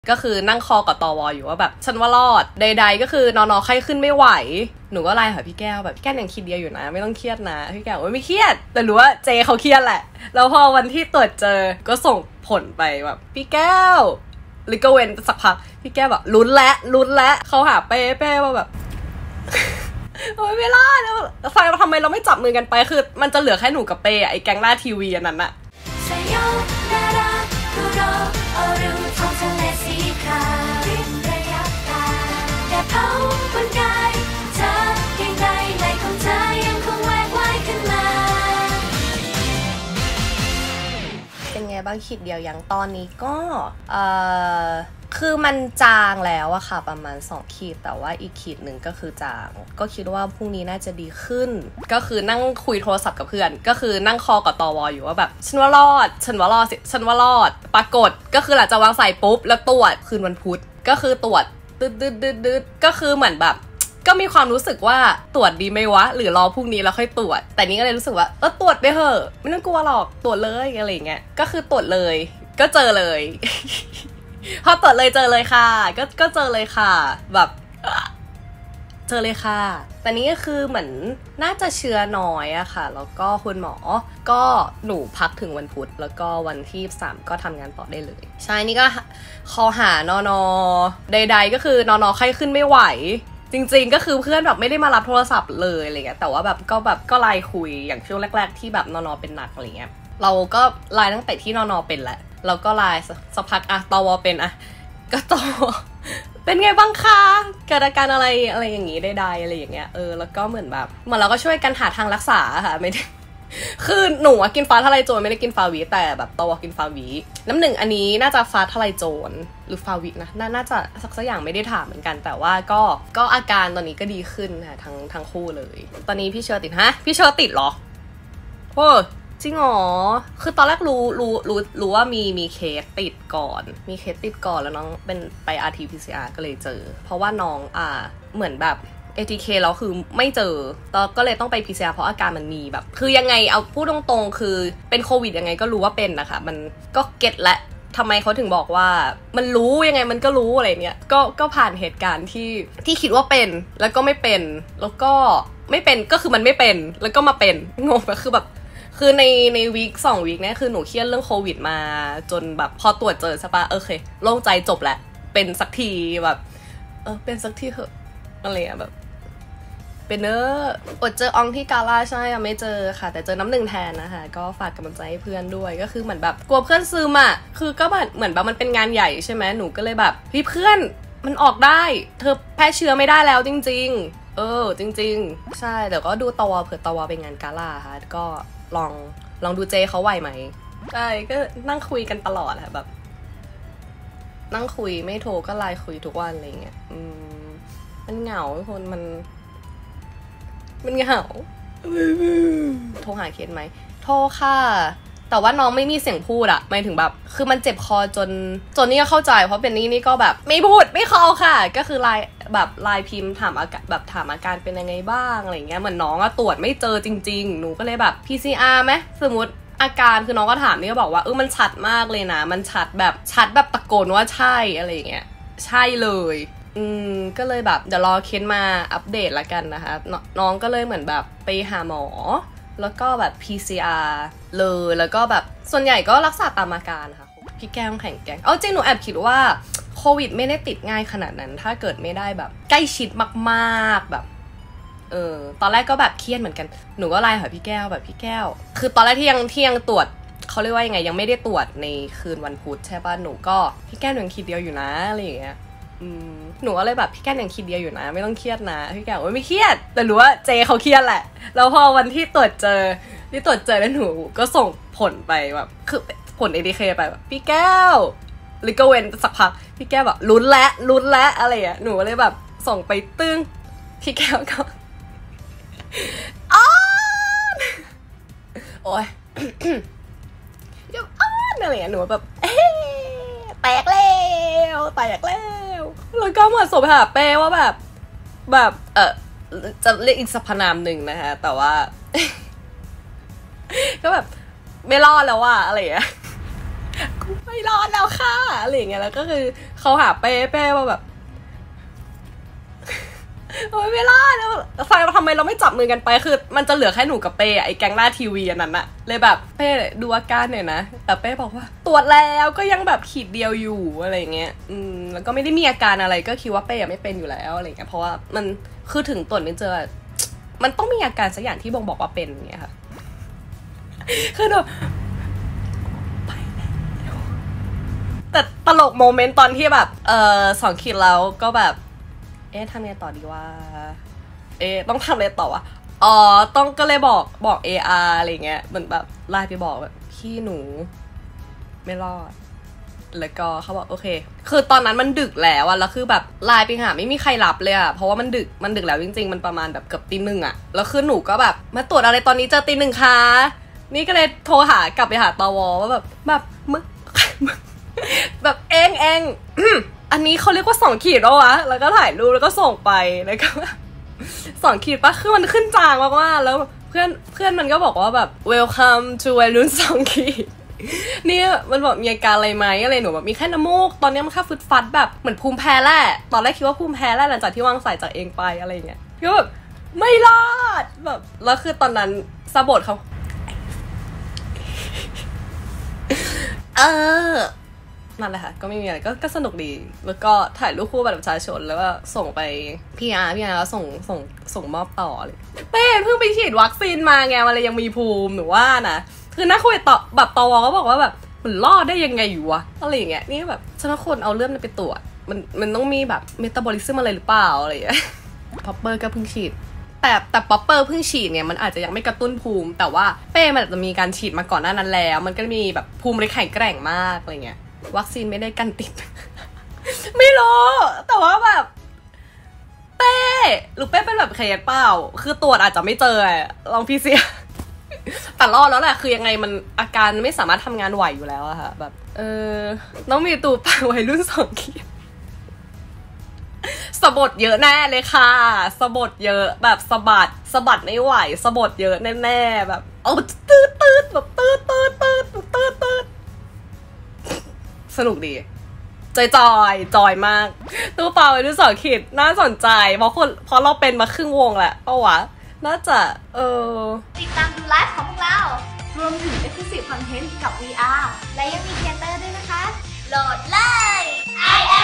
ก็คือนั่งคอกับตวอยู่ว่าแบบฉันว่ารอดใดๆก็คือนอนไข้ขึ้นไม่ไหวหนูก็ไลน์หาพี่แก้วแบบพี่แก้วยังคิดเดียวอยู่นะไม่ต้องเครียดนะพี่แก้วไม่เครียดแต่รู้ว่าเจเขาเครียดแหละแล้วพอวันที่ตรวจเจอก็ส่งผลไปแบบพี่แก้วหรือก็เว้นสักพักพี่แก้วแบบลุ้นและเขาหาเป้ว่าแบบโอ้ยไม่รอดแล้วไฟทำไมเราไม่จับมือกันไปคือมันจะเหลือแค่หนูกับเป้ไอ้แก๊งล่าทีวีอันนั้นอะเป็นไงบ้างขีดเดียวยังตอนนี้ก็คือมันจางแล้วอะค่ะประมาณ2ขีดแต่ว่าอีกขีดหนึ่งก็คือจางก็คิดว่าพรุ่งนี้น่าจะดีขึ้นก็คือนั่งคุยโทรศัพท์กับเพื่อนก็คือนั่งคอกับตวอยู่ว่าแบบฉันว่ารอดปรากฏก็คือหลังจากวางสายปุ๊บแล้วตรวจคืนวันพุธก็คือตรวจดืดก็คือเหมือนแบบก็มีความรู้สึกว่าตรวจดีไหมวะหรือรอพรุ่งนี้แล้วค่อยตรวจแต่นี้ก็เลยรู้สึกว่าตรวจไปเถอะไม่ต้องกลัวหรอกตรวจเลยอะไรอย่างเงี้ยก็คือตรวจเลยก็เจอเลย พอตรวจเลยเจอเลยค่ะก็เจอเลยค่ะแบบเจอเลยค่ะแต่นี้ก็คือเหมือนน่าจะเชื้อน้อยอะค่ะแล้วก็คุณหมอก็หนูพักถึงวันพุธแล้วก็วันที่3ก็ทำงานต่อได้เลยใช่นี่ก็คอหานอนใดๆก็คือนอนไข้ขึ้นไม่ไหวจริงๆก็คือเพื่อนแบบไม่ได้มารับโทรศัพท์เลยอะไรเงี้ยแต่ว่าแบบก็ไลน์คุยอย่างช่วงแรกๆที่แบบนอนเป็นหนักอะไรเงี้ยเราก็ไลน์ตั้งแต่ที่นอนเป็นแหละเราก็ไลน์สักพักอะตวเป็นอะก็ตวเป็นไงบ้างคะเกิดอาการอะไรอย่างงี้ได้อะไรอย่างเงี้ยแล้วก็เหมือนเราก็ช่วยกันหาทางรักษาค่ะไม่ได้คือหนูกินฟ้าทะลายโจรไม่ได้กินฟาวิแต่แบบตวกินฟาวิน้ำหนึ่งอันนี้น่าจะฟ้าทะลายโจรหรือฟาวินะน่าจะสักอย่างไม่ได้ถามเหมือนกันแต่ว่าก็อาการตอนนี้ก็ดีขึ้นค่ะทั้งคู่เลยตอนนี้พี่เชอร์ติดพี่เชอร์ติดเหรอโอ้จริงหรอคือตอนแรกรู้ว่ามีเคสติดก่อนแล้วน้องเป็นไป RT-PCR ก็เลยเจอเพราะว่าน้องเหมือนแบบ ATK แล้วคือไม่เจอก็เลยต้องไป PCR เพราะอาการมันมีแบบคือยังไงเอาพูดตรงๆคือเป็นโควิดยังไงก็รู้ว่าเป็นนะคะมันก็เก็ตและทำไมเขาถึงบอกว่ามันรู้ยังไงมันก็รู้อะไรเนี้ยก็ผ่านเหตุการณ์ที่คิดว่าเป็นแล้วก็ไม่เป็นแล้วก็ไม่เป็นก็คือมันไม่เป็นแล้วก็มาเป็นงงคือแบบคือในวีค2วีคเนี่ยคือหนูเครียดเรื่องโควิดมาจนแบบพอตรวจเจอใช่ปะโอเคโล่งใจจบแหละเป็นสักทีแบบเป็นสักทีเถอะอะไรอะแบบเป็นอดเจออองที่กาล่าใช่ไม่เจอค่ะแต่เจอน้ำหนึ่งแทนนะคะก็ฝากกำลังใจให้เพื่อนด้วยก็คือเหมือนแบบกลัวเพื่อนซึมอ่ะคือก็แบบเหมือนแบบมันเป็นงานใหญ่ใช่ไหมหนูก็เลยแบบพี่เพื่อนมันออกได้เธอแพร่เชื้อไม่ได้แล้วจริงๆจริงๆใช่แต่ก็ดูตวเผื่อตวไปงานกาล่าค่ะก็ลองดูเจเขาไหวไหมใช่ก็นั่งคุยกันตลอดค่ะแบบนั่งคุยไม่โทรก็ไลน์คุยทุกวันอะไรเงี้ยมันเหงาทุกคนมันเหงาโทรหาเคสไหมโทรค่ะแต่ว่าน้องไม่มีเสียงพูดอะหมายถึงแบบคือมันเจ็บคอจนนี่ก็เข้าใจเพราะเป็นนี่ก็แบบไม่พูดไม่คอค่ะก็คือไลน์พิมพ์ถามอาการเป็นยังไงบ้างอะไรเงี้ยเหมือนน้องตรวจไม่เจอจริงๆหนูก็เลยแบบ PCR ไหมสมมติอาการคือน้องก็ถามนี่ก็บอกว่ามันชัดมากเลยนะมันชัดแบบตะโกนว่าใช่อะไรเงี้ยใช่เลยก็เลยแบบเดี๋ยวรอเค้นมาอัปเดตละกันนะคะน้องก็เลยเหมือนแบบไปหาหมอแล้วก็แบบ PCR เลยแล้วก็แบบส่วนใหญ่ก็รักษาตามอาการค่ะพี่แก้มแข็งแกร่งจริงหนูแอบคิดว่าโควิดไม่ได้ติดง่ายขนาดนั้นถ้าเกิดไม่ได้แบบใกล้ชิดมากๆแบบตอนแรกก็แบบเครียดเหมือนกันหนูก็ไลน์หาพี่แก้วแบบพี่แก้วคือตอนแรกที่ยังตรวจเขาเรียกว่ายังไงยังไม่ได้ตรวจในคืนวันพุธใช่ป่ะหนูก็พี่แก้วยังคิดเดียวอยู่นะอะไรอย่างเงี้ยหนูก็เลยแบบพี่แก้วยังคิดเดียวอยู่นะไม่ต้องเครียดนะพี่แก้วไม่เครียดแต่รู้ว่าเจเขาเครียดแหละแล้วพอวันที่ตรวจเจอแล้วหนูก็ส่งผลไปแบบคือผล ATK ไปแบบพี่แก้วหรือก็เว้นสักพักพี่แก้วแบบลุ้นและอะไรอ่ะหนูก็เลยแบบส่งไปตึ้งพี่แก้วก็โอ๊ยเดี๋ยวอะไรอย่างเงี้ยหนูแบบแตกแล้วแล้วก็มาส่งไปหาเป้ว่าแบบจะเรียกอีกสรรพนามหนึ่งนะคะแต่ว่าก็แบบไม่รอดแล้วว่ะอะไรอย่างเงี้ยกูไม่รอดแล้วค่ะอะไรอย่างเงี้ยแล้วก็คือเขาหาเป้ว่าแบบโอ้ยไม่รอดแล้วทำไมเราไม่จับมือกันไปคือมันจะเหลือแค่หนูกับเป้ไอ้แก๊งหน้าทีวีอันนั้นอะเลยแบบเป้ดูอาการหน่อยนะแต่เป้บอกว่าตรวจแล้วก็ยังแบบขีดเดียวอยู่อะไรเงี้ยแล้วก็ไม่ได้มีอาการอะไรก็คิดว่าเป้ไม่เป็นอยู่แล้วอะไรเงี้ยเพราะว่ามันคือถึงตรวจไม่เจอมันต้องมีอาการสักอย่างที่บ่งบอกว่าเป็นอย่างเงี้ยค่ะคือแบบไปแล้วแต่ตลกโมเมนต์ตอนที่แบบ2 ขีดแล้วก็แบบทำไงต่อดีว่าต้องทำอะไรต่อวะต้องก็เลยบอก AR อะไรเงี้ยเหมือนแบบไลน์ไปบอกแบบพี่หนูไม่รอดแล้วก็เขาบอกโอเคคือตอนนั้นมันดึกแล้วอะแล้วคือแบบไลน์ไปหาไม่มีใครรับเลยอะเพราะว่ามันดึกแล้วจริงๆมันประมาณแบบเกือบตี 1อะแล้วคือหนูก็แบบมาตรวจอะไรตอนนี้เจอตี 1คะนี่ก็เลยโทรกลับไปหาตวว่าแบบมึงแบบเองอันนี้เขาเรียกว่า2 ขีดแล้ววะแล้วก็ถ่ายรูปแล้วก็ส่งไปแล้วก็2 ขีดปะคือมันขึ้นจางมากๆแล้วเพื่อนมันก็บอกว่าแบบ welcome to วัยรุ่น2 ขีดเนี่ยมันบอกมีอาการอะไรไหมอะไรหนูแบบมีแค่น้ำมูกตอนนี้มันแค่ฟัดแบบเหมือนภูมิแพ้แหละตอนแรกคิดว่าภูมิแพ้แหละหลังจากที่วางสายจากเองไปอะไรเงี้ยก็แบบไม่รอดแบบแล้วคือตอนนั้นสะบดเขานั่นแหละค่ะก็ไม่มีอะไรก็สนุกดีแล้วก็ถ่ายรูปคู่บัตรประชาชนแล้วก็ส่งไปพี่อาร์ส่งมอบต่อเลยเป้เพิ่งไปฉีดวัคซีนมาไงมันเลยยังมีภูมิหนูว่านะคือนักคุยต่อแบบตวก็บอกว่าแบบมันรอดได้ยังไงอยู่วะอะไรอย่างเงี้ยนี่แบบฉันว่าคนเอาเลือดไปตรวจมันต้องมีแบบเมตาบอลิซึมอะไรหรือเปล่าอะไรอย่างเงี้ยพ็อปเปอร์ก็เพิ่งฉีดแต่ป๊อปเปอร์เพิ่งฉีดเนี่ยมันอาจจะยังไม่กระตุ้นภูมิแต่ว่าเป้มันอาจจะมีการฉีดมาก่อนหน้านั้นแล้วมันก็มีแบบภูมิเลยแข็งแกร่งมากอะไรเงี้ยวัคซีนไม่ได้กันติด ไม่รู้แต่ว่าแบบเป้หรือเป้เป็นแบบเคสเปล่าคือตรวจอาจจะไม่เจอลองพีซีแต่รอดแล้วแหละคือยังไงมันอาการไม่สามารถทำงานไหวอยู่แล้วอะค่ะแบบต้องมีตูดปากวัยรุ่น2 ขีดสะบดเยอะแน่เลยค่ะสะบดเยอะแบบสะบัดไม่ไหวสะบดเยอะแน่ๆแบบตืดแบบตืดสนุกดีจอยมากตู้เปล่าวัยรุ่น2 ขีดน่าสนใจเพราะเราเป็นมาครึ่งวงแหละเปล่าวะน่าจะติดตามดูไลฟ์ของพวกเรารวมถึง Exclusive Content กับ VR และยังมีเทเตอร์ด้วยนะคะโหลดเลย